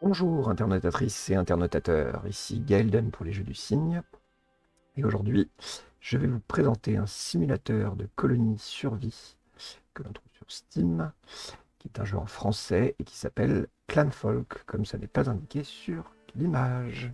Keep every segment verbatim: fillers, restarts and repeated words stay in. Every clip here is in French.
Bonjour internautatrices et internautateurs, ici Gaelden pour les Jeux du Cygne. Et aujourd'hui, je vais vous présenter un simulateur de colonie survie que l'on trouve sur Steam, qui est un jeu en français et qui s'appelle Clanfolk, comme ça n'est pas indiqué sur l'image.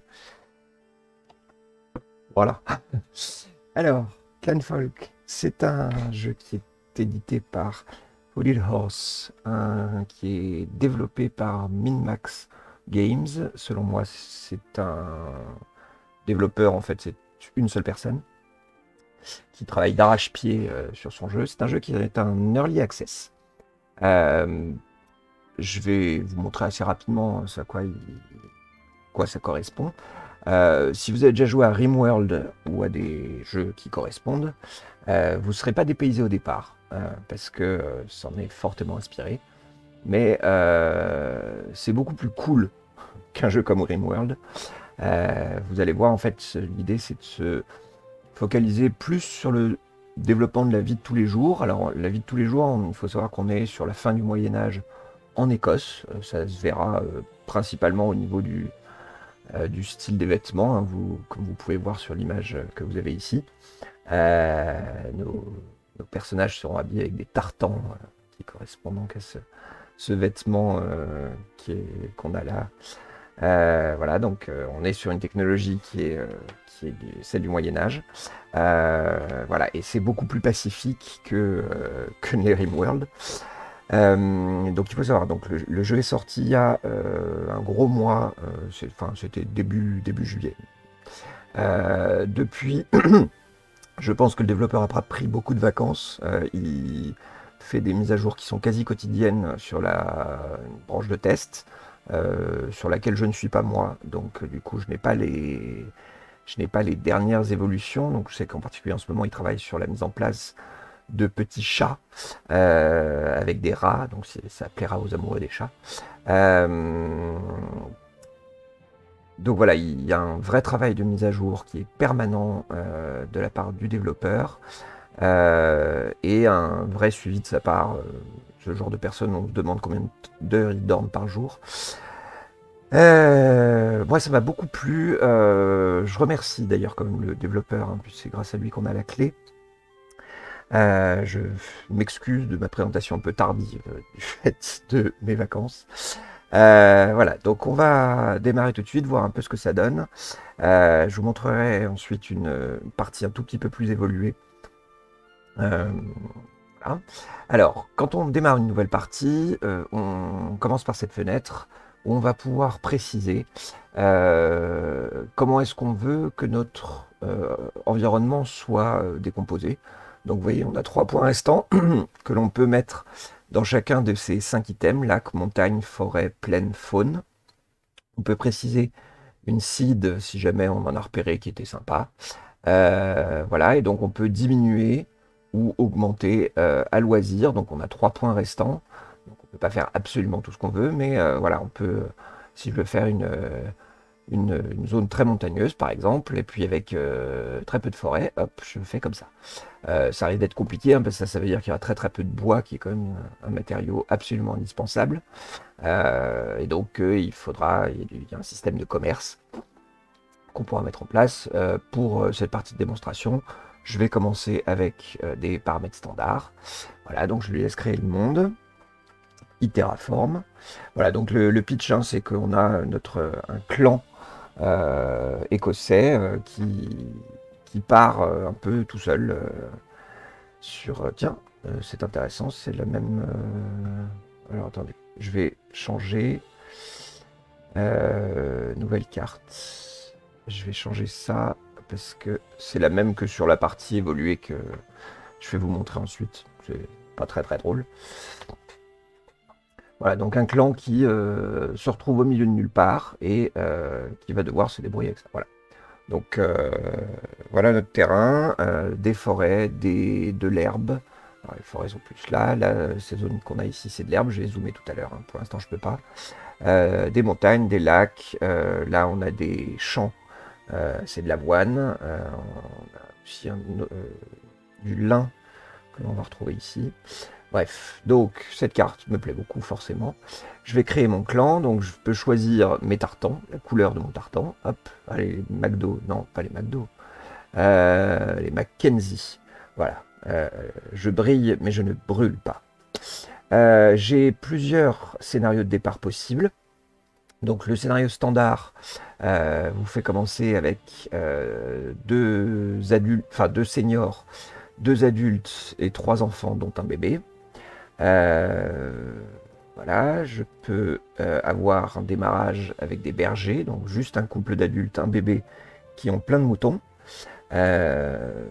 Voilà. Alors, Clanfolk, c'est un jeu qui est édité par Hooded Horse, un, qui est développé par Minmax Games. Selon moi, c'est un développeur, en fait, c'est une seule personne qui travaille d'arrache-pied euh, sur son jeu. C'est un jeu qui est un early access. Euh, je vais vous montrer assez rapidement à quoi, il, quoi ça correspond. Euh, si vous avez déjà joué à RimWorld ou à des jeux qui correspondent, euh, vous ne serez pas dépaysé au départ, euh, parce que euh, ça en est fortement inspiré. Mais euh, c'est beaucoup plus cool qu'un jeu comme RimWorld. Euh, vous allez voir, en fait, l'idée c'est de se focaliser plus sur le développement de la vie de tous les jours. Alors, la vie de tous les jours, il faut savoir qu'on est sur la fin du Moyen-Âge en Écosse. Ça se verra euh, principalement au niveau du, euh, du style des vêtements, hein, vous, comme vous pouvez voir sur l'image que vous avez ici. Euh, nos, nos personnages seront habillés avec des tartans euh, qui correspondent donc à ce, ce vêtement euh, qu'on a là. Euh, voilà, donc euh, on est sur une technologie qui est, euh, qui est du, celle du Moyen-Âge. Euh, voilà, et c'est beaucoup plus pacifique que, euh, que les RimWorld. Euh, donc il faut savoir, donc le, le jeu est sorti il y a euh, un gros mois, euh, enfin c'était début, début juillet. Euh, depuis, je pense que le développeur a pris beaucoup de vacances. Euh, il fait des mises à jour qui sont quasi quotidiennes sur la branche de test. Euh, sur laquelle je ne suis pas moi, donc du coup je n'ai pas les je n'ai pas les dernières évolutions. Donc je sais qu'en particulier en ce moment il travaille sur la mise en place de petits chats euh, avec des rats, donc ça plaira aux amoureux des chats. Euh, donc voilà, il y a un vrai travail de mise à jour qui est permanent euh, de la part du développeur euh, et un vrai suivi de sa part. Euh, ce genre de personne, on se demande combien d'heures ils dorment par jour. Euh, moi, ça m'a beaucoup plu. Euh, je remercie d'ailleurs comme le développeur, hein, c'est grâce à lui qu'on a la clé. Euh, je m'excuse de ma présentation un peu tardive euh, du fait de mes vacances. Euh, voilà, donc on va démarrer tout de suite, voir un peu ce que ça donne. Euh, je vous montrerai ensuite une partie un tout petit peu plus évoluée. Euh, voilà. Alors, quand on démarre une nouvelle partie, euh, on commence par cette fenêtre où on va pouvoir préciser euh, comment est-ce qu'on veut que notre euh, environnement soit euh, décomposé. Donc vous voyez, on a trois points restants que l'on peut mettre dans chacun de ces cinq items, lac, montagne, forêt, plaine, faune. On peut préciser une seed si jamais on en a repéré qui était sympa. Euh, voilà, et donc on peut diminuer ou augmenter euh, à loisir. Donc on a trois points restants. Donc on peut pas faire absolument tout ce qu'on veut, mais euh, voilà, on peut, si je veux faire une, une, une zone très montagneuse par exemple, et puis avec euh, très peu de forêt, hop, je fais comme ça. Euh, ça risque d'être compliqué, hein, parce que ça, ça veut dire qu'il y aura très très peu de bois, qui est quand même un matériau absolument indispensable. Euh, et donc euh, il faudra, il y, a du, il y a un système de commerce qu'on pourra mettre en place euh, pour euh, cette partie de démonstration. Je vais commencer avec euh, des paramètres standards. Voilà, donc je lui laisse créer le monde. Il terraforme. Voilà, donc le, le pitch, hein, c'est qu'on a notre un clan euh, écossais euh, qui, qui part euh, un peu tout seul euh, sur... Euh, tiens, euh, c'est intéressant, c'est la même... Euh, alors attendez, je vais changer. Euh, nouvelle carte. Je vais changer ça parce que c'est la même que sur la partie évoluée que je vais vous montrer ensuite. C'est pas très très drôle. Voilà, donc un clan qui euh, se retrouve au milieu de nulle part et euh, qui va devoir se débrouiller avec ça. Voilà. Donc euh, voilà notre terrain, euh, des forêts, des, de l'herbe. Les forêts sont plus là. Là, ces zones qu'on a ici, c'est de l'herbe. Je vais zoomer tout à l'heure. Hein. Pour l'instant, je peux pas. Euh, des montagnes, des lacs. Euh, là, on a des champs. Euh, c'est de l'avoine. Euh, on a aussi un, euh, du lin que l'on va retrouver ici. Bref, donc cette carte me plaît beaucoup forcément. Je vais créer mon clan, donc je peux choisir mes tartans, la couleur de mon tartan. Hop, allez, les McDo, non, pas les McDo, euh, les Mackenzie. Voilà, euh, je brille, mais je ne brûle pas. Euh, J'ai plusieurs scénarios de départ possibles. Donc le scénario standard euh, vous fait commencer avec euh, deux adultes, enfin deux seniors, deux adultes et trois enfants, dont un bébé. Euh, voilà, je peux euh, avoir un démarrage avec des bergers, donc juste un couple d'adultes, un bébé qui ont plein de moutons. Euh,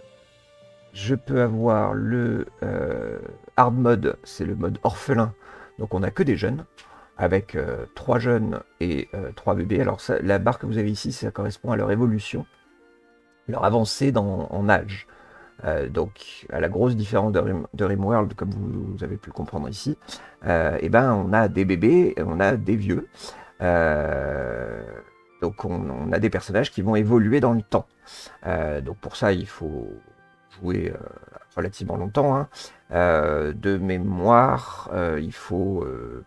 je peux avoir le euh, hard mode, c'est le mode orphelin, donc on n'a que des jeunes, avec euh, trois jeunes et euh, trois bébés. Alors ça, la barre que vous avez ici, ça correspond à leur évolution, leur avancée dans, en âge. Euh, donc, à la grosse différence de, Rim, de Rimworld, comme vous, vous avez pu le comprendre ici, euh, et ben, on a des bébés et on a des vieux. Euh, donc, on, on a des personnages qui vont évoluer dans le temps. Euh, donc, pour ça, il faut jouer euh, relativement longtemps. Hein. Euh, de mémoire, euh, il faut euh,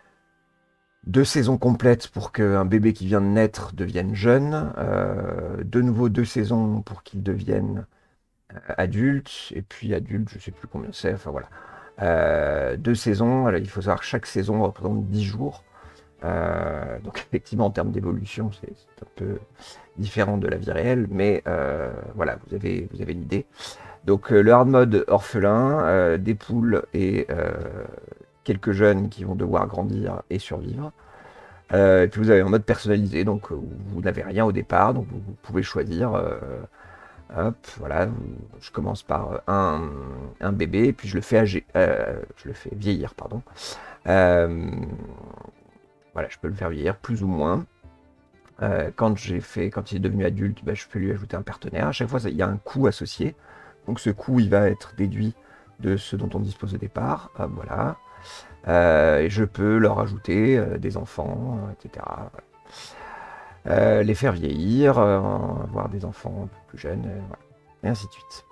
deux saisons complètes pour qu'un bébé qui vient de naître devienne jeune. Euh, de nouveau, deux saisons pour qu'il devienne adulte, et puis adulte, je sais plus combien c'est, enfin voilà. Euh, deux saisons, alors il faut savoir que chaque saison représente dix jours. Euh, donc effectivement, en termes d'évolution, c'est un peu différent de la vie réelle, mais euh, voilà, vous avez, vous avez l'idée. Donc euh, le hard mode orphelin, euh, des poules et euh, quelques jeunes qui vont devoir grandir et survivre. Euh, et puis vous avez un mode personnalisé, donc euh, vous n'avez rien au départ, donc vous, vous pouvez choisir. Euh, Hop, voilà, je commence par un, un bébé, et puis je le fais âgé, euh, je le fais vieillir, pardon. Euh, voilà, je peux le faire vieillir plus ou moins. Euh, quand j'ai fait, quand il est devenu adulte, ben, je peux lui ajouter un partenaire. À chaque fois, il y a un coût associé. Donc ce coût, il va être déduit de ce dont on dispose au départ. Hop, voilà. Euh, et je peux leur ajouter euh, des enfants, et cetera. Voilà. Euh, les faire vieillir, euh, avoir des enfants un peu plus jeunes, euh, voilà. Et ainsi de suite.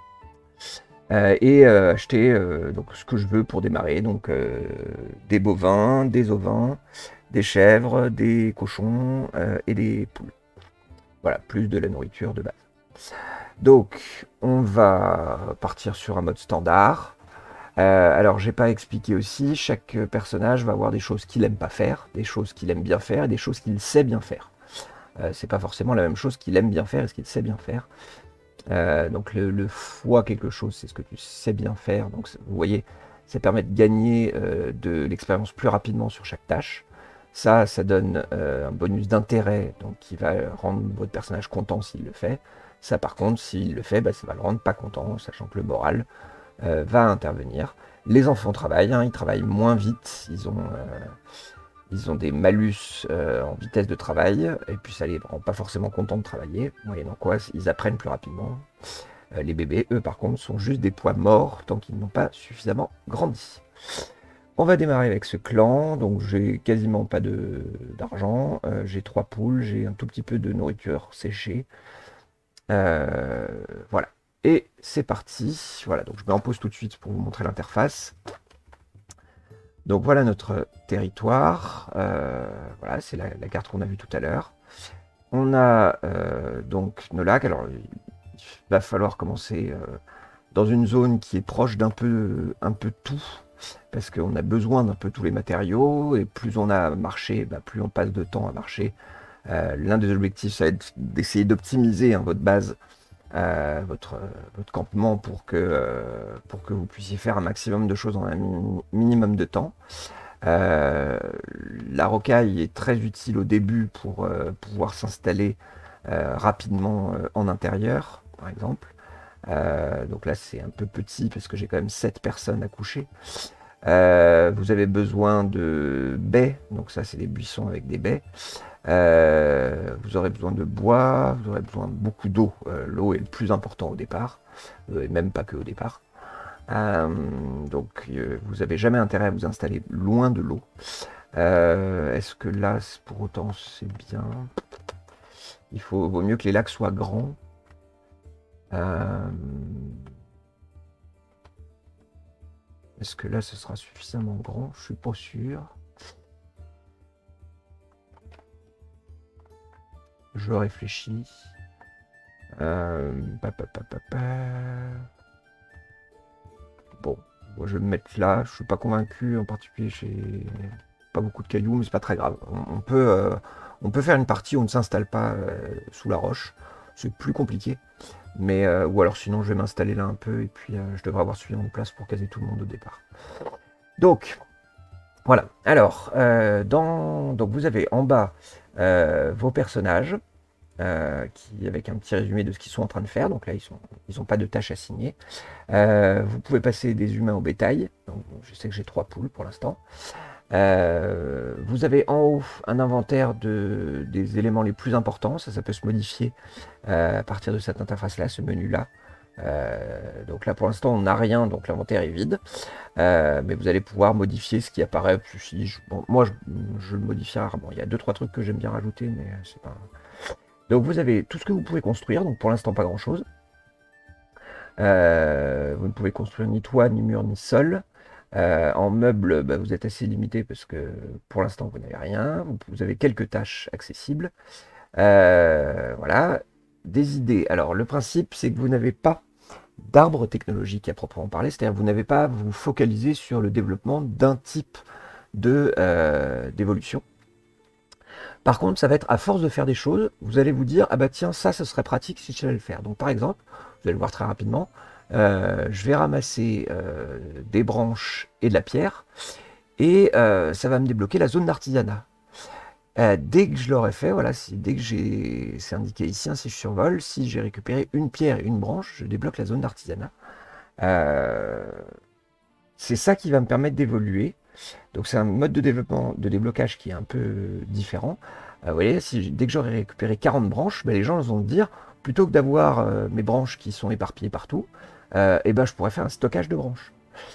Euh, et euh, acheter euh, donc, ce que je veux pour démarrer, donc euh, des bovins, des ovins, des chèvres, des cochons euh, et des poules. Voilà, plus de la nourriture de base. Donc, on va partir sur un mode standard. Euh, alors, j'ai pas expliqué aussi, chaque personnage va avoir des choses qu'il aime pas faire, des choses qu'il aime bien faire et des choses qu'il sait bien faire. Euh, c'est pas forcément la même chose qu'il aime bien faire et ce qu'il sait bien faire. Euh, donc le, le fois quelque chose, c'est ce que tu sais bien faire. Donc vous voyez, ça permet de gagner euh, de l'expérience plus rapidement sur chaque tâche. Ça, ça donne euh, un bonus d'intérêt, donc qui va rendre votre personnage content s'il le fait. Ça, par contre, s'il le fait, bah, ça va le rendre pas content, sachant que le moral euh, va intervenir. Les enfants travaillent, hein, ils travaillent moins vite, ils ont, euh, ils ont des malus euh, en vitesse de travail, et puis ça les rend pas forcément contents de travailler, moyennant quoi ils apprennent plus rapidement. Euh, les bébés, eux, par contre, sont juste des poids morts tant qu'ils n'ont pas suffisamment grandi. On va démarrer avec ce clan, donc j'ai quasiment pas d'argent, euh, j'ai trois poules, j'ai un tout petit peu de nourriture séchée. Euh, voilà, et c'est parti. Voilà, donc je mets en pause tout de suite pour vous montrer l'interface. Donc voilà notre territoire, euh, voilà, c'est la, la carte qu'on a vue tout à l'heure. On a euh, donc nos lacs, alors il va falloir commencer euh, dans une zone qui est proche d'un peu, un peu tout, parce qu'on a besoin d'un peu tous les matériaux, et plus on a marché, bah, plus on passe de temps à marcher. Euh, L'un des objectifs, ça va être d'essayer d'optimiser hein, votre base, euh, votre, votre campement, pour que, euh, pour que vous puissiez faire un maximum de choses en un mi minimum de temps. Euh, la rocaille est très utile au début pour euh, pouvoir s'installer euh, rapidement euh, en intérieur, par exemple. Euh, donc là, c'est un peu petit parce que j'ai quand même sept personnes à coucher. Euh, vous avez besoin de baies, donc ça, c'est des buissons avec des baies. Euh, vous aurez besoin de bois, vous aurez besoin de beaucoup d'eau. Euh, L'eau est le plus important au départ, euh, et même pas que au départ. Euh, donc euh, vous n'avez jamais intérêt à vous installer loin de l'eau. Euh, Est-ce que là, pour autant, c'est bien? Il faut, vaut mieux que les lacs soient grands. Euh, Est-ce que là, ce sera suffisamment grand? Je suis pas sûr. Je réfléchis. Euh, pa, pa, pa, pa, pa. Bon, moi, je vais me mettre là. Je suis pas convaincu, en particulier, j'ai pas beaucoup de cailloux, mais c'est pas très grave. On, on peut, euh, on peut faire une partie où on ne s'installe pas euh, sous la roche. C'est plus compliqué. Mais, euh, ou alors sinon, je vais m'installer là un peu et puis euh, je devrais avoir suffisamment de place pour caser tout le monde au départ. Donc, voilà. Alors, euh, dans, donc vous avez en bas euh, vos personnages. Euh, qui, avec un petit résumé de ce qu'ils sont en train de faire. Donc là, ils n'ont ils ont pas de tâches assignées. Euh, vous pouvez passer des humains au bétail. Donc, je sais que j'ai trois poules pour l'instant. Euh, vous avez en haut un inventaire de, des éléments les plus importants. Ça, ça peut se modifier euh, à partir de cette interface-là, ce menu-là. Euh, donc là, pour l'instant, on n'a rien, donc l'inventaire est vide. Euh, mais vous allez pouvoir modifier ce qui apparaît. Si je, bon, moi, je, je le modifie rarement. Il y a deux, trois trucs que j'aime bien rajouter, mais c'est pas... Donc vous avez tout ce que vous pouvez construire, donc pour l'instant pas grand chose. Euh, vous ne pouvez construire ni toit, ni mur, ni sol. Euh, en meubles, bah, vous êtes assez limité parce que pour l'instant vous n'avez rien. Vous, vous avez quelques tâches accessibles. Euh, voilà. Des idées. Alors le principe c'est que vous n'avez pas d'arbre technologique à proprement parler, c'est-à-dire que vous n'avez pas à vous focaliser sur le développement d'un type de, euh, d'évolution. Par contre, ça va être à force de faire des choses, vous allez vous dire, ah bah tiens, ça, ce serait pratique si je savais le faire. Donc par exemple, vous allez le voir très rapidement, euh, je vais ramasser euh, des branches et de la pierre, et euh, ça va me débloquer la zone d'artisanat. Euh, dès que je l'aurai fait, voilà, si, dès que j'ai, c'est indiqué ici, hein, si je survole, si j'ai récupéré une pierre et une branche, je débloque la zone d'artisanat. Euh, c'est ça qui va me permettre d'évoluer. Donc c'est un mode de développement, de déblocage qui est un peu différent. Euh, vous voyez, si, dès que j'aurai récupéré quarante branches, ben, les gens vont me dire, plutôt que d'avoir euh, mes branches qui sont éparpillées partout, euh, eh ben, je pourrais faire un stockage de branches.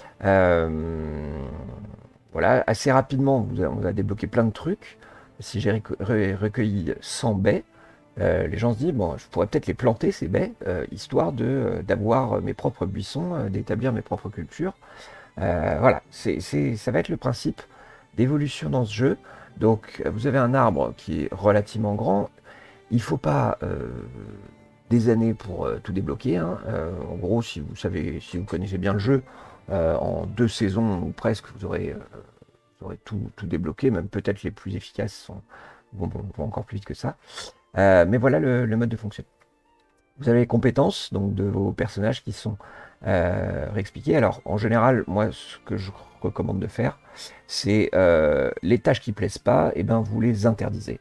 Euh, voilà, assez rapidement, vous a, on va débloquer plein de trucs. Si j'ai recueilli cent baies, euh, les gens se disent, bon, je pourrais peut-être les planter, ces baies, euh, histoire de, d'avoir mes propres buissons, euh, d'établir mes propres cultures. Euh, voilà, c'est, c'est, ça va être le principe d'évolution dans ce jeu. Donc vous avez un arbre qui est relativement grand. Il ne faut pas euh, des années pour euh, tout débloquer. Hein. Euh, en gros, si vous savez, si vous connaissez bien le jeu, euh, en deux saisons ou presque, vous aurez, euh, vous aurez tout, tout débloqué. Même peut-être les plus efficaces sont, vont, vont encore plus vite que ça. Euh, mais voilà le, le mode de fonctionnement. Vous avez les compétences donc de vos personnages qui sont euh, réexpliquées. Alors en général, moi ce que je recommande de faire, c'est euh, les tâches qui ne plaisent pas, et ben vous les interdisez.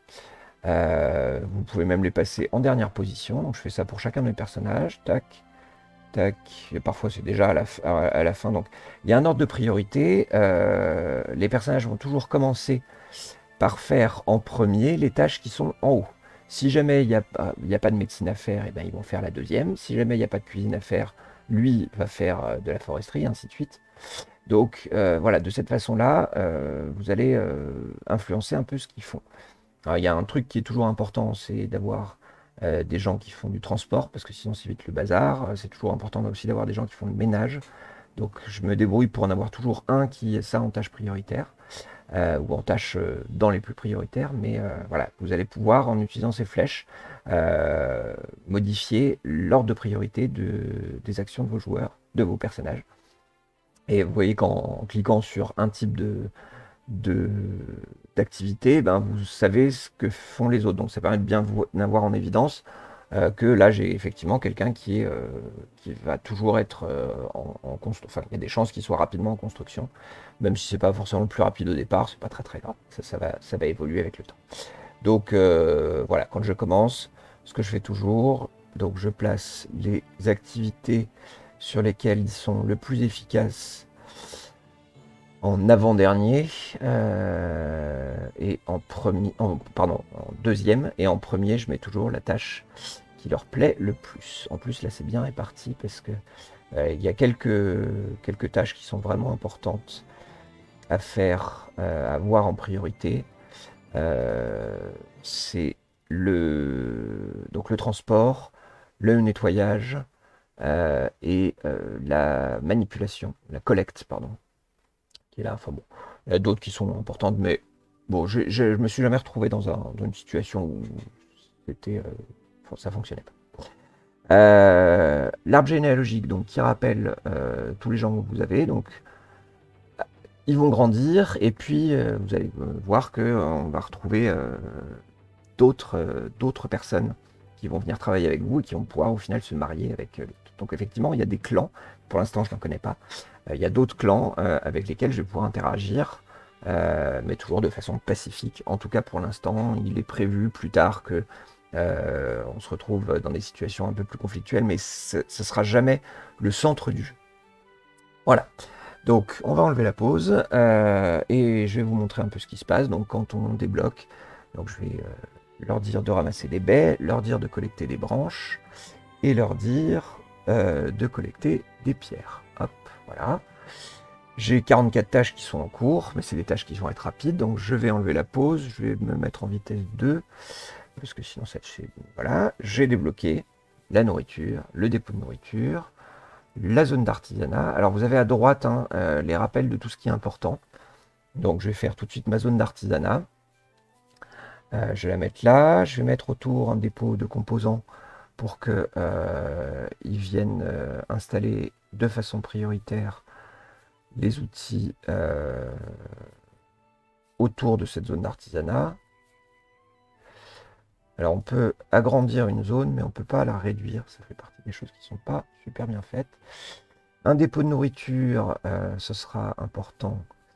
Euh, vous pouvez même les passer en dernière position. Donc je fais ça pour chacun de mes personnages. Tac, tac. Et parfois c'est déjà à la, à la fin. Donc il y a un ordre de priorité. Euh, les personnages vont toujours commencer par faire en premier les tâches qui sont en haut. Si jamais il n'y a, a pas de médecine à faire, et ben ils vont faire la deuxième. Si jamais il n'y a pas de cuisine à faire, lui va faire de la foresterie, ainsi de suite. Donc euh, voilà, de cette façon-là, euh, vous allez euh, influencer un peu ce qu'ils font. Alors, il y a un truc qui est toujours important, c'est d'avoir euh, des gens qui font du transport, parce que sinon c'est vite le bazar. C'est toujours important aussi d'avoir des gens qui font le ménage. Donc je me débrouille pour en avoir toujours un qui est ça en tâche prioritaire. Euh, ou en tâches euh, dans les plus prioritaires, mais euh, voilà, vous allez pouvoir, en utilisant ces flèches, euh, modifier l'ordre de priorité de, des actions de vos joueurs, de vos personnages. Et vous voyez qu'en cliquant sur un type de, de, d'activité, ben, vous savez ce que font les autres. Donc ça permet de bien vous avoir en évidence euh, que là j'ai effectivement quelqu'un qui, est, euh, qui va toujours être euh, en, en construction. Enfin, il y a des chances qu'il soit rapidement en construction, même si c'est pas forcément le plus rapide au départ, c'est pas très très grave. Ça, ça, va, ça va évoluer avec le temps. Donc euh, voilà, quand je commence, ce que je fais toujours, donc je place les activités sur lesquelles ils sont le plus efficaces en avant-dernier euh, et en premier, en, pardon, en deuxième, et en premier je mets toujours la tâche qui leur plaît le plus. En plus là c'est bien réparti parce que euh, il y a quelques, quelques tâches qui sont vraiment importantes à faire, euh, à voir en priorité. Euh, c'est le donc le transport, le nettoyage, euh, et euh, la manipulation, la collecte, pardon, qui est là. Enfin bon, il y a d'autres qui sont importantes, mais bon, je, je, je me suis jamais retrouvé dans, un, dans une situation où c'était, euh, ça fonctionnait pas. Euh, L'arbre généalogique, donc, qui rappelle euh, tous les gens que vous avez, donc ils vont grandir, et puis euh, vous allez voir que euh, on va retrouver euh, d'autres euh, d'autres personnes qui vont venir travailler avec vous et qui vont pouvoir au final se marier avec. Euh, donc effectivement, il y a des clans. Pour l'instant, je n'en connais pas. Euh, il y a d'autres clans euh, avec lesquels je vais pouvoir interagir, euh, mais toujours de façon pacifique. En tout cas, pour l'instant, il est prévu plus tard que euh, on se retrouve dans des situations un peu plus conflictuelles, mais ce ne sera jamais le centre du jeu. Voilà. Donc, on va enlever la pause euh, et je vais vous montrer un peu ce qui se passe. Donc, quand on débloque, donc je vais euh, leur dire de ramasser des baies, leur dire de collecter des branches et leur dire euh, de collecter des pierres. Hop, voilà. J'ai quarante-quatre tâches qui sont en cours, mais c'est des tâches qui vont être rapides. Donc, je vais enlever la pause, je vais me mettre en vitesse deux, parce que sinon, ça c'est... Voilà, j'ai débloqué la nourriture, le dépôt de nourriture, la zone d'artisanat. Alors vous avez à droite hein, euh, les rappels de tout ce qui est important. Donc je vais faire tout de suite ma zone d'artisanat. Euh, je vais la mettre là. Je vais mettre autour un dépôt de composants pour qu'ils euh, viennent euh, installer de façon prioritaire les outils euh, autour de cette zone d'artisanat. Alors on peut agrandir une zone, mais on ne peut pas la réduire. Ça fait partie des choses qui ne sont pas super bien faites. Un dépôt de nourriture, euh, ce sera important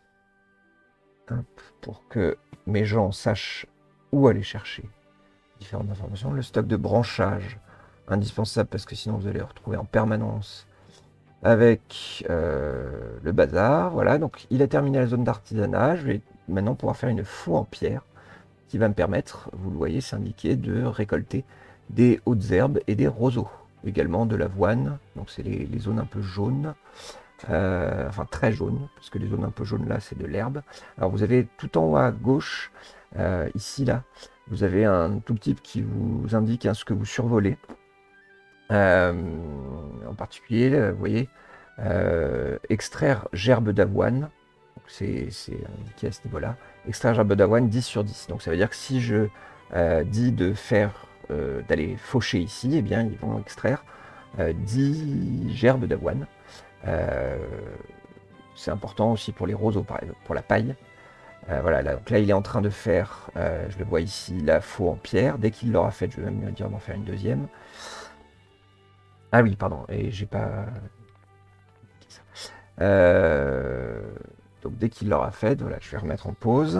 pour que mes gens sachent où aller chercher différentes informations. Le stock de branchage, indispensable parce que sinon vous allez vous retrouver en permanence avec euh, le bazar. Voilà, donc il a terminé la zone d'artisanat. Je vais maintenant pouvoir faire une faux en pierre qui va me permettre, vous le voyez, c'est indiqué, de récolter des hautes herbes et des roseaux. Également de l'avoine, donc c'est les, les zones un peu jaunes. Euh, enfin très jaune, parce que les zones un peu jaunes là c'est de l'herbe. Alors vous avez tout en haut à gauche, euh, ici là, vous avez un tout type qui vous indique hein, ce que vous survolez. Euh, en particulier, vous voyez, euh, extraire gerbe d'avoine, c'est indiqué à ce niveau-là. Extraire gerbe d'avoine dix sur dix. Donc ça veut dire que si je euh, dis de faire, euh, d'aller faucher ici, eh bien ils vont extraire euh, dix gerbes d'avoine. Euh, c'est important aussi pour les roseaux, par exemple, pour la paille. Euh, voilà, là, donc là il est en train de faire, euh, je le vois ici, la faux en pierre. Dès qu'il l'aura fait, je vais même lui dire d'en faire une deuxième. Ah oui, pardon, et j'ai pas... Euh, donc dès qu'il l'aura fait, voilà, je vais remettre en pause.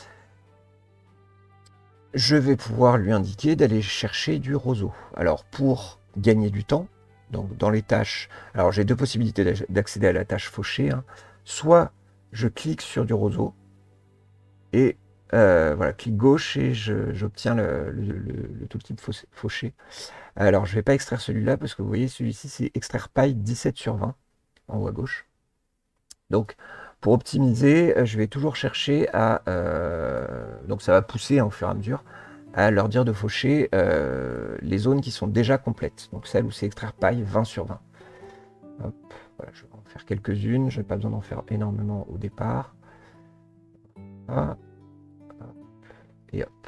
Je vais pouvoir lui indiquer d'aller chercher du roseau. Alors pour gagner du temps, donc dans les tâches, alors j'ai deux possibilités d'accéder à la tâche fauchée. Hein. Soit je clique sur du roseau et euh, voilà, clic gauche et j'obtiens le, le, le, le tooltip fauché. Alors je ne vais pas extraire celui-là parce que vous voyez celui-ci c'est extraire paille dix-sept sur vingt en haut à gauche. Donc pour optimiser, je vais toujours chercher à euh, donc ça va pousser hein, au fur et à mesure à leur dire de faucher euh, les zones qui sont déjà complètes. Donc celle où c'est extraire paille vingt sur vingt. Hop, voilà, je vais en faire quelques-unes, je n'ai pas besoin d'en faire énormément au départ. Ah, hop, et hop.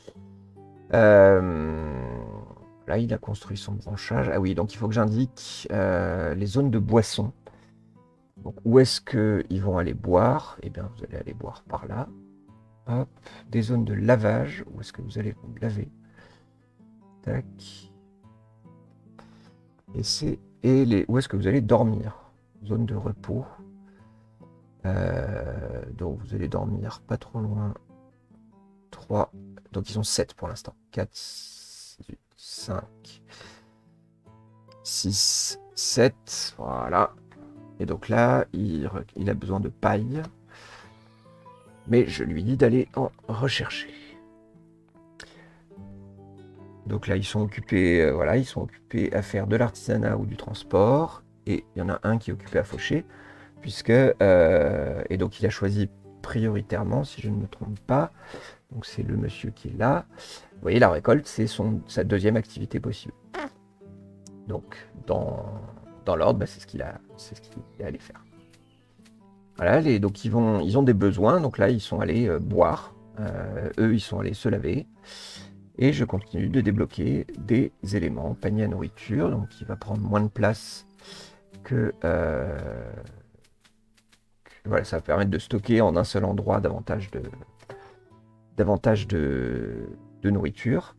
Euh, là, il a construit son branchage. Ah oui, donc il faut que j'indique euh, les zones de boisson. Donc où est-ce qu'ils vont aller boire? Eh bien, vous allez aller boire par là. Hop, des zones de lavage. Où est-ce que vous allez vous laver? Tac. Et c'est et les où est-ce que vous allez dormir? Zone de repos. Euh, donc vous allez dormir pas trop loin. trois. Donc ils sont sept pour l'instant. quatre, cinq, six, sept. Voilà. Et donc là, il, il a besoin de paille. Mais je lui dis d'aller en rechercher. Donc là, ils sont occupés, euh, voilà, ils sont occupés à faire de l'artisanat ou du transport. Et il y en a un qui est occupé à faucher. Puisque, euh, et donc il a choisi prioritairement, si je ne me trompe pas. Donc c'est le monsieur qui est là. Vous voyez, la récolte, c'est sa deuxième activité possible. Donc, dans, dans l'ordre, bah, c'est ce qu'il a, c'est ce qu'il est allé faire. Voilà, les, donc ils, vont, ils ont des besoins, donc là, ils sont allés euh, boire. Euh, eux, ils sont allés se laver. Et je continue de débloquer des éléments, panier à nourriture, donc qui va prendre moins de place que, euh, que... Voilà, ça va permettre de stocker en un seul endroit davantage de, davantage de, de nourriture.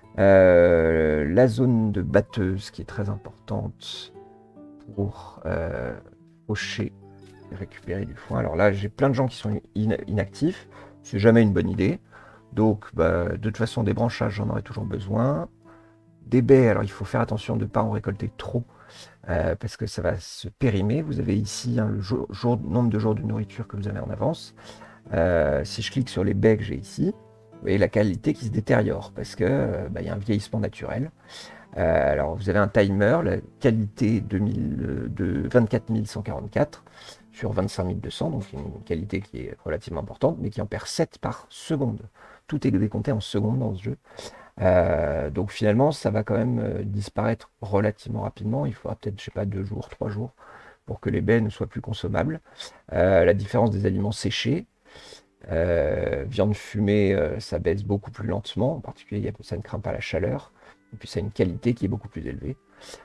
Euh, la zone de batteuse qui est très importante pour euh, faucher et récupérer du foin. Alors là, j'ai plein de gens qui sont in inactifs, c'est jamais une bonne idée. Donc, bah, de toute façon, des branchages, j'en aurai toujours besoin. Des baies, alors il faut faire attention de ne pas en récolter trop, euh, parce que ça va se périmer. Vous avez ici hein, le jour, jour, nombre de jours de nourriture que vous avez en avance. Euh, si je clique sur les baies que j'ai ici, vous voyez la qualité qui se détériore, parce qu'il euh, bah, y a un vieillissement naturel. Euh, alors, vous avez un timer, la qualité deux mille, de vingt-quatre mille cent quarante-quatre sur vingt-cinq mille deux cents, donc une qualité qui est relativement importante, mais qui en perd sept par seconde. Tout est décompté en secondes dans ce jeu. Euh, donc finalement, ça va quand même euh, disparaître relativement rapidement. Il faudra peut-être, je sais pas, deux jours, trois jours pour que les baies ne soient plus consommables. Euh, la différence des aliments séchés, euh, viande fumée, euh, ça baisse beaucoup plus lentement. En particulier, ça ne craint pas la chaleur. Et puis ça a une qualité qui est beaucoup plus élevée.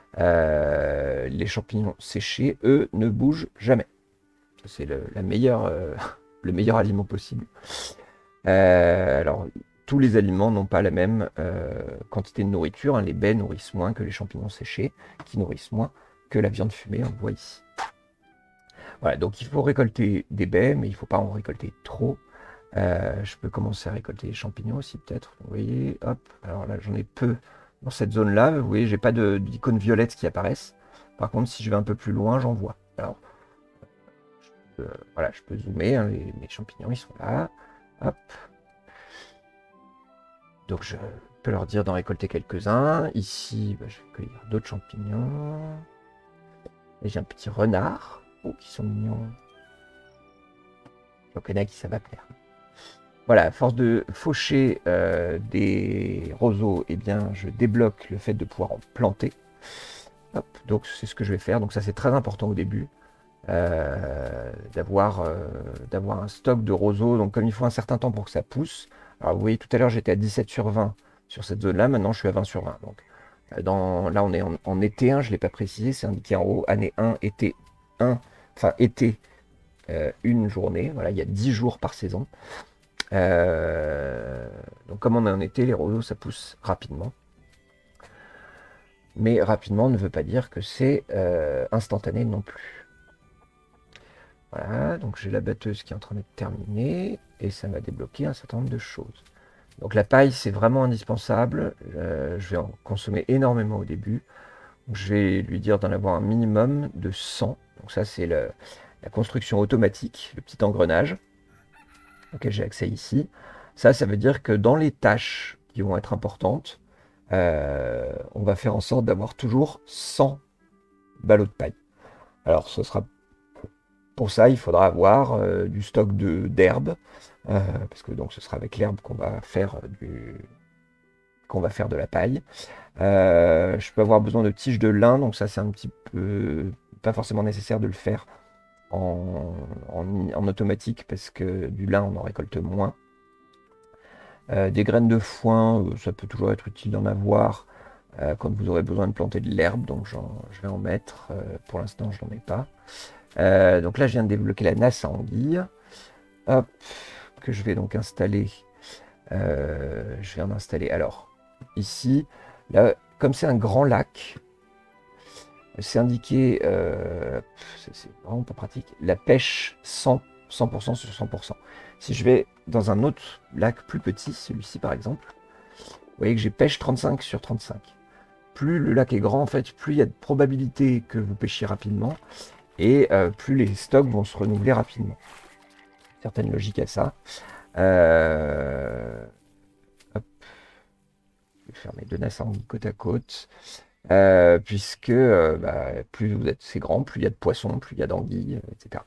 Euh, les champignons séchés, eux, ne bougent jamais. C'est le, la meilleure, euh, le meilleur aliment possible. Euh, alors, tous les aliments n'ont pas la même euh, quantité de nourriture. Hein. Les baies nourrissent moins que les champignons séchés, qui nourrissent moins que la viande fumée, on le voit ici. Voilà, donc il faut récolter des baies, mais il ne faut pas en récolter trop. Euh, je peux commencer à récolter les champignons aussi, peut-être. Vous voyez, hop, alors là, j'en ai peu dans cette zone-là. Vous voyez, j'ai pas d'icônes violettes qui apparaissent. Par contre, si je vais un peu plus loin, j'en vois. Alors, je peux, voilà, je peux zoomer. Hein, les, les champignons, ils sont là. Hop. Donc, je peux leur dire d'en récolter quelques-uns. Ici, bah, je vais cueillir d'autres champignons. Et j'ai un petit renard. Oh, qui sont mignons. Donc, il y en a qui ça va plaire. Voilà, à force de faucher euh, des roseaux, eh bien, je débloque le fait de pouvoir en planter. Hop, donc, c'est ce que je vais faire. Donc, ça, c'est très important au début, euh, d'avoir euh, d'avoir un stock de roseaux. Donc, comme il faut un certain temps pour que ça pousse. Alors, vous voyez, tout à l'heure, j'étais à dix-sept sur vingt sur cette zone-là. Maintenant, je suis à vingt sur vingt. Donc, dans, là, on est en, en été un, je ne l'ai pas précisé. C'est indiqué en haut, année un, été un. Enfin, été, euh, une journée. Voilà, il y a dix jours par saison. Euh, donc comme on est en été, les roseaux ça pousse rapidement. Mais rapidement ne veut pas dire que c'est euh, instantané non plus. Voilà, donc j'ai la batteuse qui est en train d'être terminée et ça m'a débloqué un certain nombre de choses. Donc la paille c'est vraiment indispensable. Euh, je vais en consommer énormément au début. Donc, je vais lui dire d'en avoir un minimum de cent. Donc ça c'est la construction automatique, le petit engrenage auquel j'ai accès ici. Ça, ça veut dire que dans les tâches qui vont être importantes, euh, on va faire en sorte d'avoir toujours cent ballots de paille. Alors, ce sera pour ça, il faudra avoir euh, du stock de d'herbe, euh, parce que donc ce sera avec l'herbe qu'on va faire du qu'on va faire de la paille. Euh, je peux avoir besoin de tiges de lin, donc ça c'est un petit peu pas forcément nécessaire de le faire En, en, en automatique parce que du lin on en récolte moins. Euh, des graines de foin, euh, ça peut toujours être utile d'en avoir euh, quand vous aurez besoin de planter de l'herbe, donc je vais en mettre. Euh, pour l'instant, je n'en ai pas. Euh, donc là, je viens de débloquer la nasse à anguille. Hop, que je vais donc installer. Euh, je vais en installer. Alors, ici, là, comme c'est un grand lac, c'est indiqué, euh, c'est vraiment pas pratique, la pêche cent pour cent sur cent pour cent. Si je vais dans un autre lac plus petit, celui-ci par exemple, vous voyez que j'ai pêche trente-cinq sur trente-cinq. Plus le lac est grand, en fait, plus il y a de probabilité que vous pêchiez rapidement, et euh, plus les stocks vont se renouveler rapidement. Certaine logique à ça. Euh... Hop. Je vais faire mes deux nasses en côte à côte. Euh, puisque euh, bah, plus vous êtes c'est grand, plus il y a de poissons, plus il y a d'anguilles, et cetera.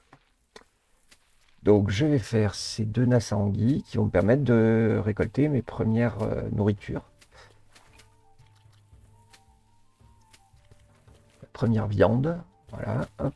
Donc je vais faire ces deux nasses à anguilles qui vont me permettre de récolter mes premières euh, nourritures. première viande. Voilà, hop.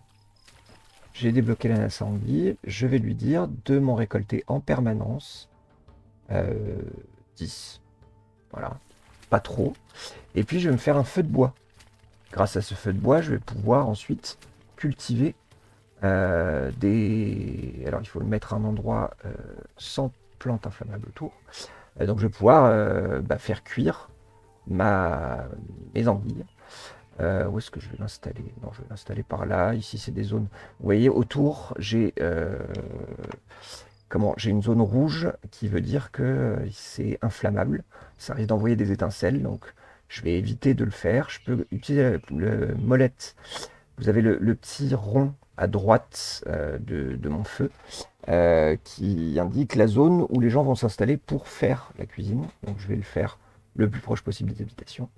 J'ai débloqué la sanguille. Je vais lui dire de m'en récolter en permanence euh, dix. Voilà, pas trop. Et puis je vais me faire un feu de bois. Grâce à ce feu de bois, je vais pouvoir ensuite cultiver euh, des... Alors il faut le mettre à un endroit euh, sans plantes inflammables autour. Euh, donc je vais pouvoir euh, bah, faire cuire ma... mes anguilles. Euh, où est-ce que je vais l'installer? Non, je vais l'installer par là. Ici, c'est des zones. Vous voyez, autour, j'ai euh, comment? J'ai une zone rouge qui veut dire que euh, c'est inflammable. Ça risque d'envoyer des étincelles, donc je vais éviter de le faire. Je peux utiliser le, le molette. Vous avez le, le petit rond à droite euh, de, de mon feu euh, qui indique la zone où les gens vont s'installer pour faire la cuisine. Donc je vais le faire le plus proche possible des habitations.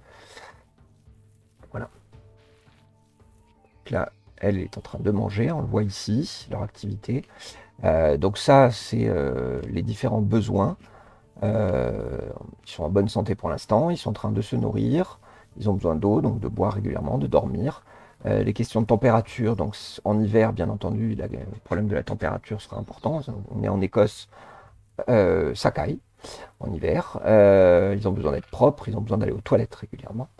Voilà. Donc là, elle est en train de manger, on le voit ici, leur activité. Euh, donc ça, c'est euh, les différents besoins. Euh, ils sont en bonne santé pour l'instant, ils sont en train de se nourrir, ils ont besoin d'eau, donc de boire régulièrement, de dormir. Euh, les questions de température, donc en hiver, bien entendu, la, le problème de la température sera important. On est en Écosse, euh, ça caille en hiver. Euh, ils ont besoin d'être propres, ils ont besoin d'aller aux toilettes régulièrement.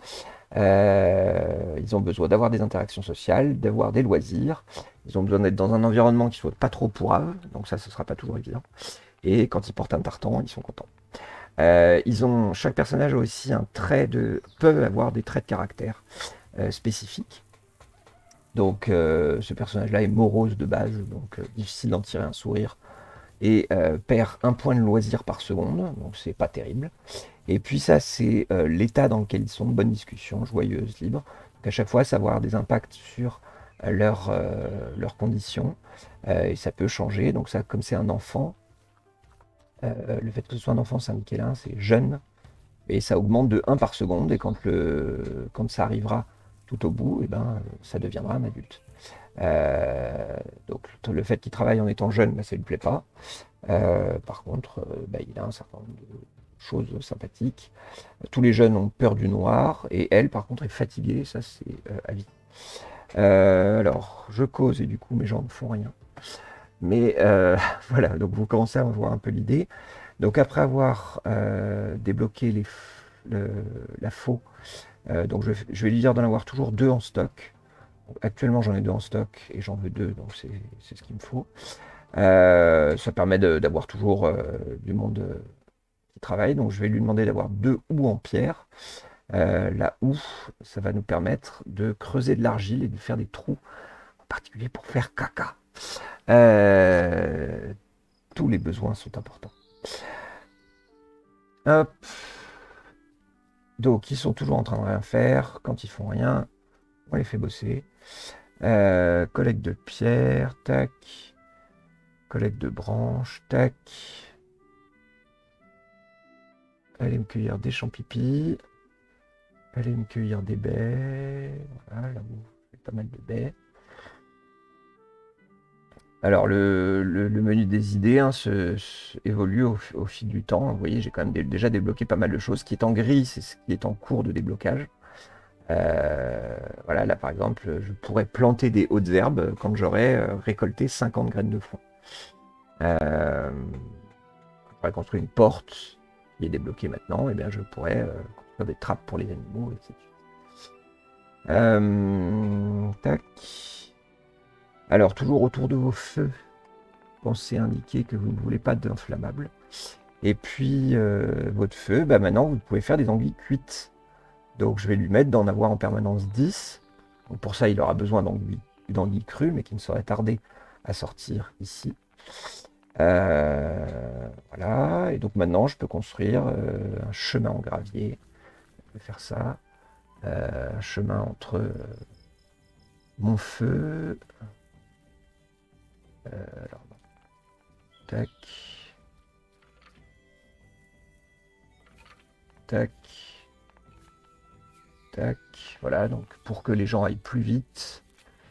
Euh, ils ont besoin d'avoir des interactions sociales, d'avoir des loisirs. Ils ont besoin d'être dans un environnement qui soit pas trop pourrave, donc ça, ce sera pas toujours évident. Et quand ils portent un tartan, ils sont contents. Euh, ils ont, chaque personnage a aussi un trait de, peuvent avoir des traits de caractère euh, spécifiques. Donc euh, ce personnage-là est morose de base, donc euh, difficile d'en tirer un sourire, et euh, perd un point de loisir par seconde, donc c'est pas terrible. Et puis ça, c'est euh, l'état dans lequel ils sont, bonne discussion, joyeuse, libre. Donc à chaque fois, ça va avoir des impacts sur euh, leur, euh, leurs conditions, euh, et ça peut changer. Donc ça, comme c'est un enfant, euh, le fait que ce soit un enfant, c'est indiqué là, c'est jeune, et ça augmente de un par seconde, et quand, le, quand ça arrivera tout au bout, et ben, ça deviendra un adulte. Euh, donc le fait qu'il travaille en étant jeune, ben, ça ne lui plaît pas. Euh, par contre, euh, ben, il a un certain nombre de choses sympathiques. Tous les jeunes ont peur du noir, et elle, par contre, est fatiguée, ça c'est euh, à vie. Euh, alors, je cause, et du coup, mes gens ne font rien. Mais euh, voilà, donc vous commencez à voir un peu l'idée. Donc après avoir euh, débloqué les, le, la faux, euh, donc je, je vais lui dire d'en avoir toujours deux en stock. Donc, actuellement j'en ai deux en stock et j'en veux deux, donc c'est ce qu'il me faut. Euh, ça permet d'avoir toujours euh, du monde euh, qui travaille, donc je vais lui demander d'avoir deux houes en pierre. Euh, la houe, ça va nous permettre de creuser de l'argile et de faire des trous, en particulier pour faire caca. Euh, tous les besoins sont importants. Hop. Donc, ils sont toujours en train de rien faire. Quand ils font rien, on les fait bosser. Euh, collecte de pierres, tac. Collecte de branches, tac. Allez me cueillir des champignons. Allez me cueillir des baies. Voilà, là où j'ai pas mal de baies. Alors, le, le, le menu des idées hein, se, se évolue au, au, fil du temps. Vous voyez, j'ai quand même dé, déjà débloqué pas mal de choses. Ce qui est en gris, c'est ce qui est en cours de déblocage. Euh, voilà, là par exemple, je pourrais planter des hautes herbes quand j'aurai euh, récolté cinquante graines de foin. Euh, je pourrais construire une porte qui est débloquée maintenant, et bien je pourrais euh, construire des trappes pour les animaux, et cetera. Euh, tac. Alors, toujours autour de vos feux, pensez à indiquer que vous ne voulez pas d'inflammable. Et puis, euh, votre feu, bah maintenant, vous pouvez faire des anguilles cuites. Donc, je vais lui mettre d'en avoir en permanence dix. Donc, pour ça, il aura besoin d'anguilles crues, mais qui ne seraient tardées à sortir ici. Euh, voilà. Et donc, maintenant, je peux construire euh, un chemin en gravier. Je vais faire ça. Euh, un chemin entre euh, mon feu... Euh, alors, tac. Tac. Tac. Voilà, donc pour que les gens aillent plus vite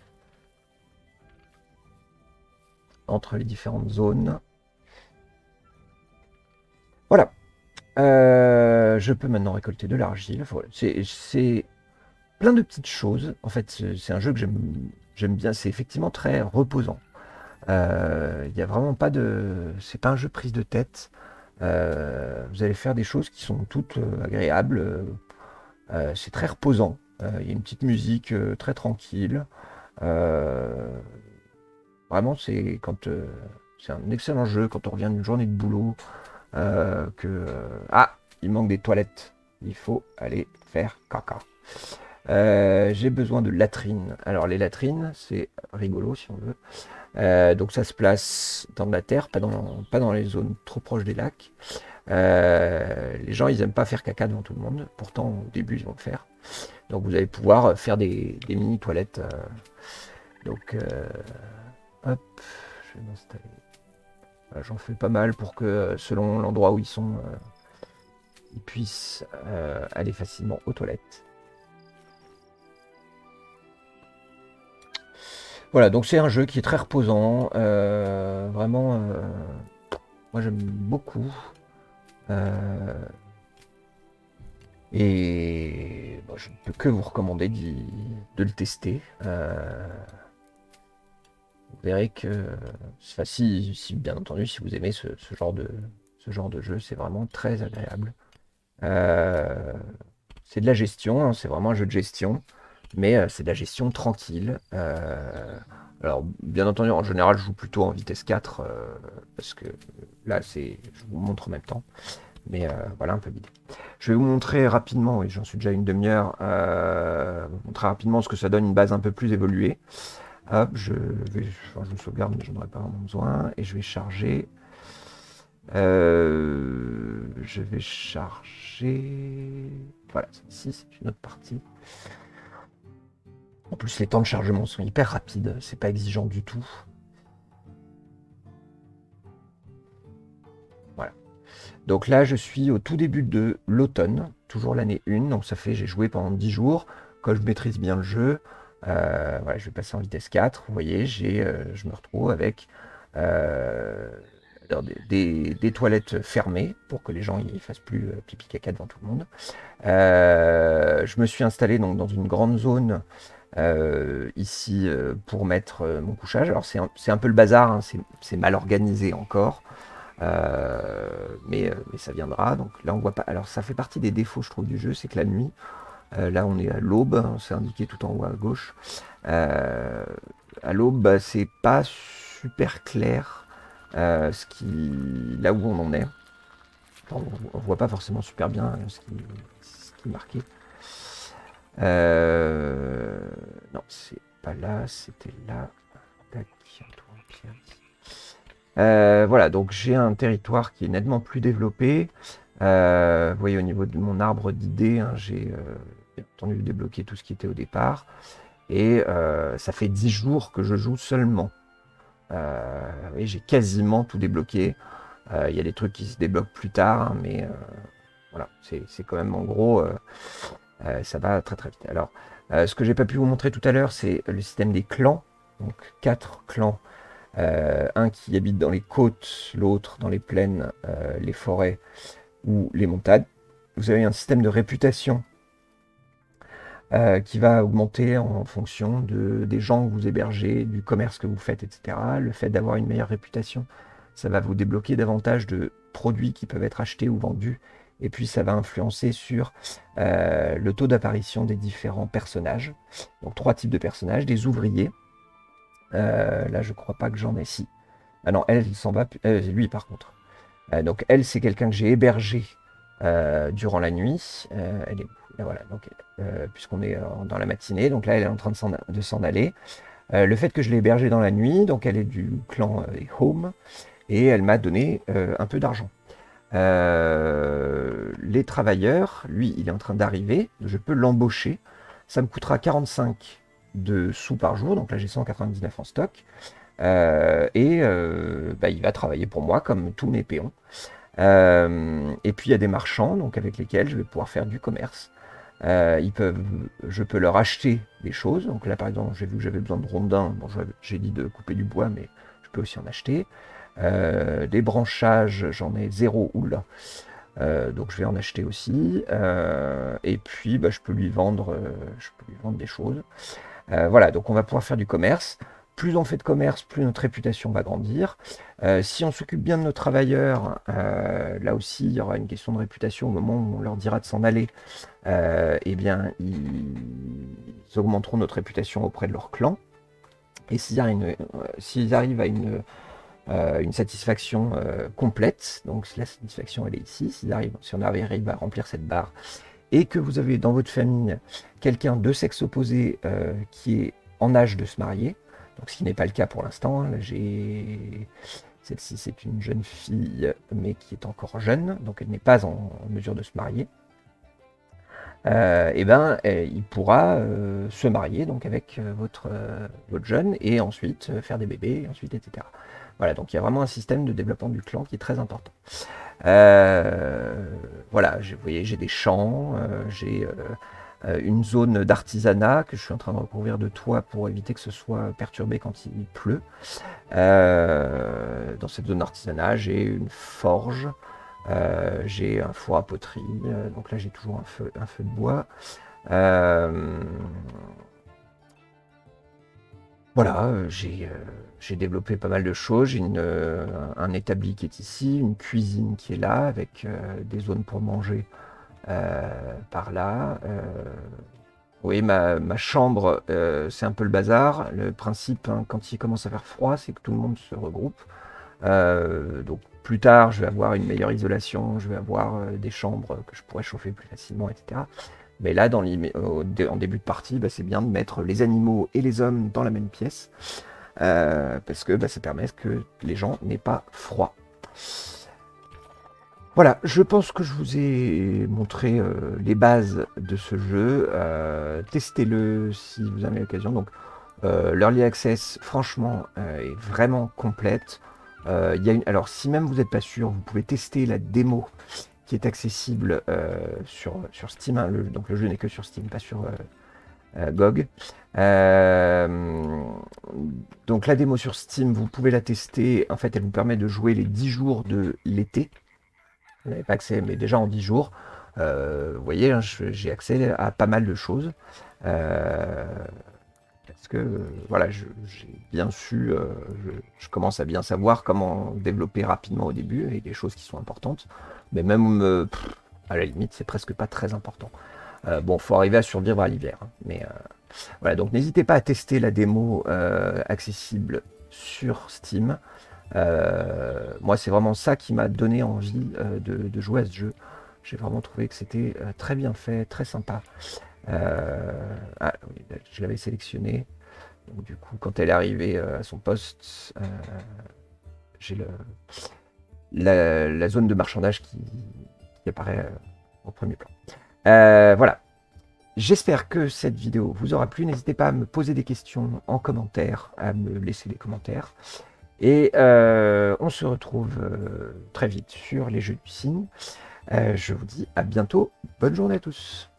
entre les différentes zones. Voilà. Euh, je peux maintenant récolter de l'argile. C'est plein de petites choses. En fait, c'est un jeu que j'aime j'aime bien. C'est effectivement très reposant. Euh, Il n'y a vraiment pas de... C'est pas un jeu prise de tête. Euh, vous allez faire des choses qui sont toutes euh, agréables. Euh, c'est très reposant. Euh, Il y a une petite musique euh, très tranquille. Euh, Vraiment, c'est quand euh, c'est un excellent jeu quand on revient d'une journée de boulot. euh, que euh, ah, il manque des toilettes. Il faut aller faire caca. Euh, j'ai besoin de latrines. Alors les latrines, c'est rigolo si on veut. Euh, donc ça se place dans la terre, pas dans, pas dans les zones trop proches des lacs. Euh, les gens, ils aiment pas faire caca devant tout le monde. Pourtant, au début, ils vont le faire. Donc vous allez pouvoir faire des, des mini toilettes. euh, donc euh, hop, je vais m'installer. Voilà, j'en fais pas mal pour que selon l'endroit où ils sont, euh, ils puissent euh, aller facilement aux toilettes. Voilà, donc c'est un jeu qui est très reposant. euh, vraiment, euh, moi j'aime beaucoup. Euh, et bon, je ne peux que vous recommander d'y- de le tester. Euh, vous verrez que, enfin, si, si, bien entendu, si vous aimez ce, ce genre de, ce genre de jeu, c'est vraiment très agréable. Euh, c'est de la gestion, hein, c'est vraiment un jeu de gestion, mais euh, c'est de la gestion tranquille. Euh, alors, bien entendu, en général, je joue plutôt en vitesse quatre, euh, parce que là, c'est, je vous montre en même temps. Mais euh, voilà un peu l'idée. Je vais vous montrer rapidement, et j'en suis déjà une demi-heure, euh, vous montrer rapidement ce que ça donne une base un peu plus évoluée. Hop, je vais, enfin, je sauvegarde, mais j'en aurai pas vraiment besoin, et je vais charger. Euh, je vais charger. Voilà, ici c'est une autre partie. En plus, les temps de chargement sont hyper rapides, c'est pas exigeant du tout. Voilà. Donc là, je suis au tout début de l'automne, toujours l'année un, donc ça fait j'ai joué pendant dix jours. Quand je maîtrise bien le jeu, euh, voilà, je vais passer en vitesse quatre. Vous voyez, j'ai, euh, je me retrouve avec euh, des, des, des toilettes fermées pour que les gens ne fassent plus euh, pipi caca devant tout le monde. Euh, je me suis installé donc dans une grande zone euh, ici euh, pour mettre euh, mon couchage. Alors c'est un, c'est un peu le bazar, hein, c'est c'est mal organisé encore. Euh, mais, euh, mais ça viendra. Donc là, on voit pas. Alors, ça fait partie des défauts, je trouve, du jeu, c'est que la nuit, euh, là, on est à l'aube, hein, c'est indiqué tout en haut à gauche. Euh, à l'aube, bah, c'est pas super clair euh, ce qui, là où on en est. Enfin, on, on voit pas forcément super bien hein, ce qui, ce qui est marqué. Euh, non, c'est pas là, c'était là. Tac, Antoine Pierre. Euh, voilà, donc j'ai un territoire qui est nettement plus développé. Euh, vous voyez, au niveau de mon arbre d'idées, hein, j'ai euh, bien entendu débloqué tout ce qui était au départ. Et euh, ça fait dix jours que je joue seulement. Euh, et j'ai quasiment tout débloqué. Euh, Il y a des trucs qui se débloquent plus tard, hein, mais euh, voilà, c'est c'est quand même en gros, euh, euh, ça va très très vite. Alors, euh, ce que j'ai pas pu vous montrer tout à l'heure, c'est le système des clans. Donc, quatre clans. Euh, un qui habite dans les côtes, l'autre dans les plaines, euh, les forêts ou les montagnes. Vous avez un système de réputation euh, qui va augmenter en fonction de, des gens que vous hébergez, du commerce que vous faites, et cetera. Le fait d'avoir une meilleure réputation, ça va vous débloquer davantage de produits qui peuvent être achetés ou vendus. Et puis ça va influencer sur euh, le taux d'apparition des différents personnages. Donc trois types de personnages, des ouvriers. Euh, là, je crois pas que j'en ai si. Ah non, elle, il s'en va. Euh, lui, par contre. Euh, donc, elle, c'est quelqu'un que j'ai hébergé euh, durant la nuit. Euh, elle est là, voilà. Donc, euh, puisqu'on est euh, dans la matinée, donc là, elle est en train de s'en, de s'en aller. Euh, le fait que je l'ai hébergée dans la nuit, donc elle est du clan euh, Home, et elle m'a donné euh, un peu d'argent. Euh, les travailleurs, lui, il est en train d'arriver. Je peux l'embaucher. Ça me coûtera quarante-cinq de sous par jour. Donc là, j'ai cent quatre-vingt-dix-neuf en stock. Euh, et euh, bah, il va travailler pour moi comme tous mes péons. Euh, et puis il y a des marchands donc avec lesquels je vais pouvoir faire du commerce. Euh, ils peuvent, je peux leur acheter des choses. Donc là par exemple j'ai vu que j'avais besoin de rondins. Bon, j'ai dit de couper du bois, mais je peux aussi en acheter. Euh, des branchages, j'en ai zéro. Oula. Euh, donc je vais en acheter aussi. Euh, et puis bah, je peux lui vendre, euh, je peux lui vendre des choses. Euh, voilà, donc on va pouvoir faire du commerce. Plus on fait de commerce, plus notre réputation va grandir. Euh, si on s'occupe bien de nos travailleurs, euh, là aussi, il y aura une question de réputation au moment où on leur dira de s'en aller. Euh, eh bien, ils, ils augmenteront notre réputation auprès de leur clan. Et s'ils arrivent, euh, s'ils arrivent à une, euh, une satisfaction euh, complète, donc si la satisfaction elle est ici, s'ils arrivent, si on arrive à remplir cette barre, et que vous avez dans votre famille quelqu'un de sexe opposé euh, qui est en âge de se marier, donc ce qui n'est pas le cas pour l'instant, hein, j'ai... Celle-ci c'est une jeune fille mais qui est encore jeune, donc elle n'est pas en mesure de se marier, euh, et ben il pourra euh, se marier donc avec euh, votre, euh, votre jeune et ensuite euh, faire des bébés, et ensuite et cetera. Voilà, donc il y a vraiment un système de développement du clan qui est très important. Euh, voilà, vous voyez, j'ai des champs, euh, j'ai euh, une zone d'artisanat que je suis en train de recouvrir de toit pour éviter que ce soit perturbé quand il pleut. Euh, dans cette zone d'artisanat, j'ai une forge, euh, j'ai un four à poterie, euh, donc là j'ai toujours un feu, un feu de bois. Euh, voilà, euh, j'ai euh, j'ai développé pas mal de choses. J'ai une, euh, un établi qui est ici, une cuisine qui est là, avec euh, des zones pour manger euh, par là. Euh, oui, ma, ma chambre, euh, c'est un peu le bazar. Le principe, hein, quand il commence à faire froid, c'est que tout le monde se regroupe. Euh, donc plus tard, je vais avoir une meilleure isolation, je vais avoir euh, des chambres que je pourrais chauffer plus facilement, et cetera. Mais là, dans au, en début de partie, bah, c'est bien de mettre les animaux et les hommes dans la même pièce. Euh, parce que bah, ça permet que les gens n'aient pas froid. Voilà, je pense que je vous ai montré euh, les bases de ce jeu. Euh, Testez-le si vous avez l'occasion. Donc, euh, l'Early Access, franchement, euh, est vraiment complète. Euh, y a une... Alors, si même vous n'êtes pas sûr, vous pouvez tester la démo qui est accessible euh, sur, sur Steam. Hein. Le, donc, le jeu n'est que sur Steam, pas sur... Euh, Euh, G O G. Euh, donc la démo sur Steam, vous pouvez la tester. En fait, elle vous permet de jouer les dix jours de l'été. Vous n'avez pas accès, mais déjà en dix jours, euh, vous voyez, hein, j'ai accès à pas mal de choses. Euh, parce que voilà, j'ai bien su, euh, je, je commence à bien savoir comment développer rapidement au début et des choses qui sont importantes. Mais même, euh, pff, à la limite, c'est presque pas très important. Euh, bon, faut arriver à survivre à l'hiver. Hein, mais euh, voilà, donc n'hésitez pas à tester la démo euh, accessible sur Steam. Euh, moi, c'est vraiment ça qui m'a donné envie euh, de, de jouer à ce jeu. J'ai vraiment trouvé que c'était euh, très bien fait, très sympa. Euh, ah, oui, je l'avais sélectionné. Donc, du coup, quand elle est arrivée euh, à son poste, euh, j'ai le la, la zone de marchandage qui, qui apparaît euh, au premier plan. Euh, voilà. J'espère que cette vidéo vous aura plu. N'hésitez pas à me poser des questions en commentaire, à me laisser des commentaires. Et euh, on se retrouve euh, très vite sur les Jeux du Cygne. Euh, je vous dis à bientôt. Bonne journée à tous.